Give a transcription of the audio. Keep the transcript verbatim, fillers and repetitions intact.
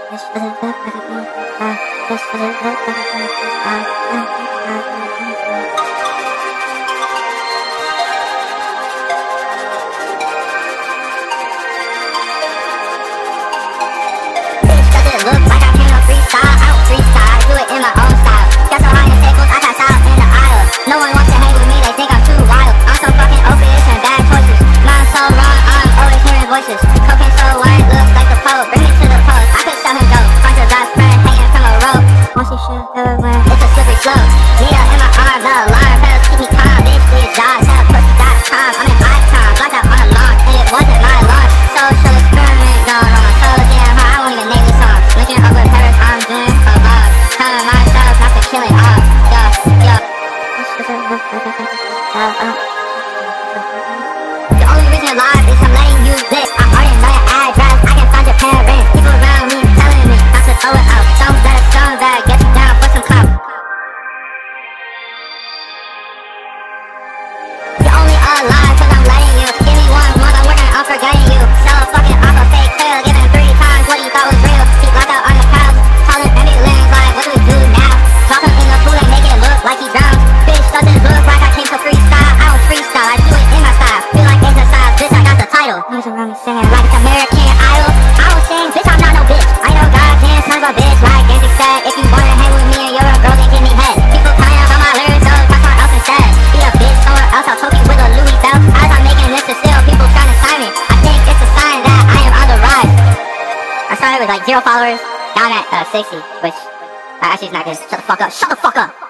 Look like I came on freestyle, I don't freestyle, I do it in my own style. Got so high in tickles, I pass out in the aisle. No one wants to hang with me, they think I'm too wild. I'm so fucking opiates and bad choices. Mine's so wrong, I'm always hearing voices. Cocaine so white, looks like the Pope. Bring me to the post, I could sell him dope. Find your best friend hanging from a rope. Once you shoot everywhere, it's a slippery slope. Needle in my arm, the alarm bells keep me calm. Bitch, please die, sell pussy dot com. I'm an icon, blacked out on a lawn, and it wasn't my lawn. Social experiment gone on, so damn hard, I won't even name this song. Linking up with Paris, I'm doing a lot. Telling myself not to kill it off. Yo, yo. The only reason you're alive is I'm letting you live. I already know your address, I can find your parents. People around me telling me not to throw it out. Some that, some that, get you down for some clout. You're only alive cause I'm letting you. Give me one month, I'm working on forgetting you. Sell a fucking off a fake pill, giving three times what you thought was real. Keep locked out on the couch, calling ambulance like, what do we do now? Drop him in the pool and make it look like he drowned. Bitch, doesn't look like I came to freestyle. I don't freestyle, I do it in my style. Feel like exercise, bitch, I got the title. Niggas around me saying like it's American Idol. I don't sing, bitch, I'm not no bitch. I know goddamn son of a bitch, like Angie said. If you wanna hang with me and you're a girl, then give me head. People crying about my lyrics, so try somewhere else instead. Be a bitch somewhere else, I'll choke you with a Louis belt. As I'm making this to still, people trying to sign me. I think it's a sign that I am on the rise. I started with like zero followers, now I'm at uh, sixty, which uh, actually is not good. Shut the fuck up, shut the fuck up!